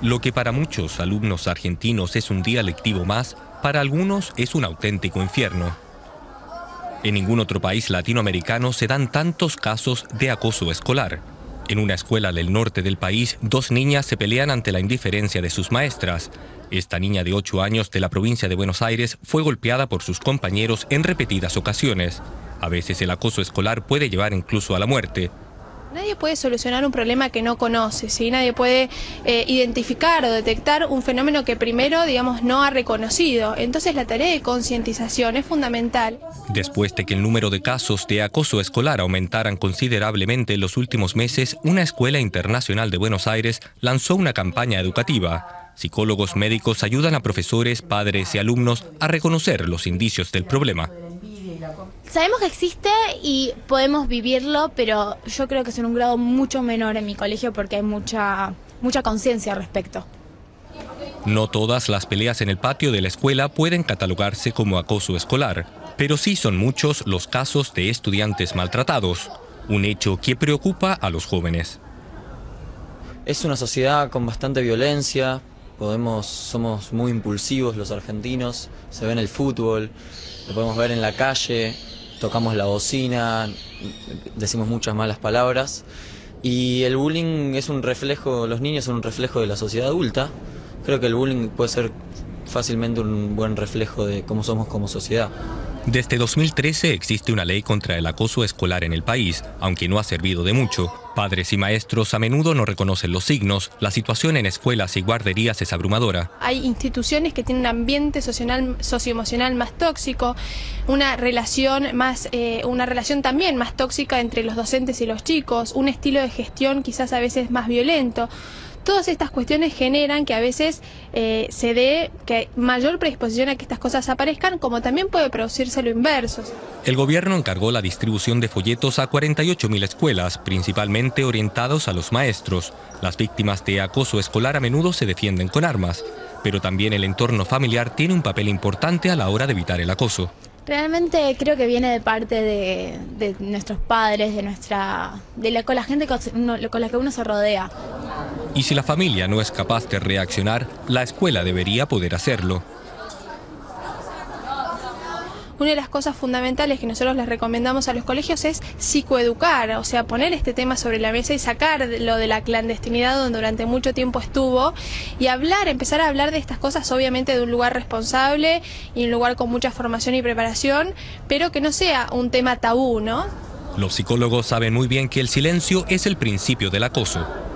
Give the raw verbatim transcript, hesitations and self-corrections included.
Lo que para muchos alumnos argentinos es un día lectivo más, para algunos es un auténtico infierno. En ningún otro país latinoamericano se dan tantos casos de acoso escolar. En una escuela del norte del país, dos niñas se pelean ante la indiferencia de sus maestras. Esta niña de ocho años de la provincia de Buenos Aires fue golpeada por sus compañeros en repetidas ocasiones. A veces el acoso escolar puede llevar incluso a la muerte. Nadie puede solucionar un problema que no conoce, ¿sí? Nadie puede eh, identificar o detectar un fenómeno que primero, digamos, no ha reconocido. Entonces la tarea de concientización es fundamental. Después de que el número de casos de acoso escolar aumentaran considerablemente en los últimos meses, una escuela internacional de Buenos Aires lanzó una campaña educativa. Psicólogos médicos ayudan a profesores, padres y alumnos a reconocer los indicios del problema. Sabemos que existe y podemos vivirlo, pero yo creo que es en un grado mucho menor en mi colegio porque hay mucha, mucha conciencia al respecto. No todas las peleas en el patio de la escuela pueden catalogarse como acoso escolar, pero sí son muchos los casos de estudiantes maltratados, un hecho que preocupa a los jóvenes. Es una sociedad con bastante violencia, podemos, somos muy impulsivos los argentinos, se ve en el fútbol, lo podemos ver en la calle, tocamos la bocina, decimos muchas malas palabras y el bullying es un reflejo, los niños son un reflejo de la sociedad adulta. Creo que el bullying puede ser fácilmente un buen reflejo de cómo somos como sociedad. Desde dos mil trece existe una ley contra el acoso escolar en el país, aunque no ha servido de mucho. Padres y maestros a menudo no reconocen los signos. La situación en escuelas y guarderías es abrumadora. Hay instituciones que tienen un ambiente social, socioemocional más tóxico, una relación más, eh, una relación también más tóxica entre los docentes y los chicos, un estilo de gestión quizás a veces más violento. Todas estas cuestiones generan que a veces eh, se dé que mayor predisposición a que estas cosas aparezcan, como también puede producirse lo inverso. El gobierno encargó la distribución de folletos a cuarenta y ocho mil escuelas, principalmente orientados a los maestros. Las víctimas de acoso escolar a menudo se defienden con armas, pero también el entorno familiar tiene un papel importante a la hora de evitar el acoso. Realmente creo que viene de parte de, de nuestros padres, de nuestra, de la, con la gente con, uno, con la que uno se rodea. Y si la familia no es capaz de reaccionar, la escuela debería poder hacerlo. Una de las cosas fundamentales que nosotros les recomendamos a los colegios es psicoeducar, o sea, poner este tema sobre la mesa y sacar lo de la clandestinidad donde durante mucho tiempo estuvo y hablar, empezar a hablar de estas cosas obviamente de un lugar responsable y un lugar con mucha formación y preparación, pero que no sea un tema tabú, ¿no? Los psicólogos saben muy bien que el silencio es el principio del acoso.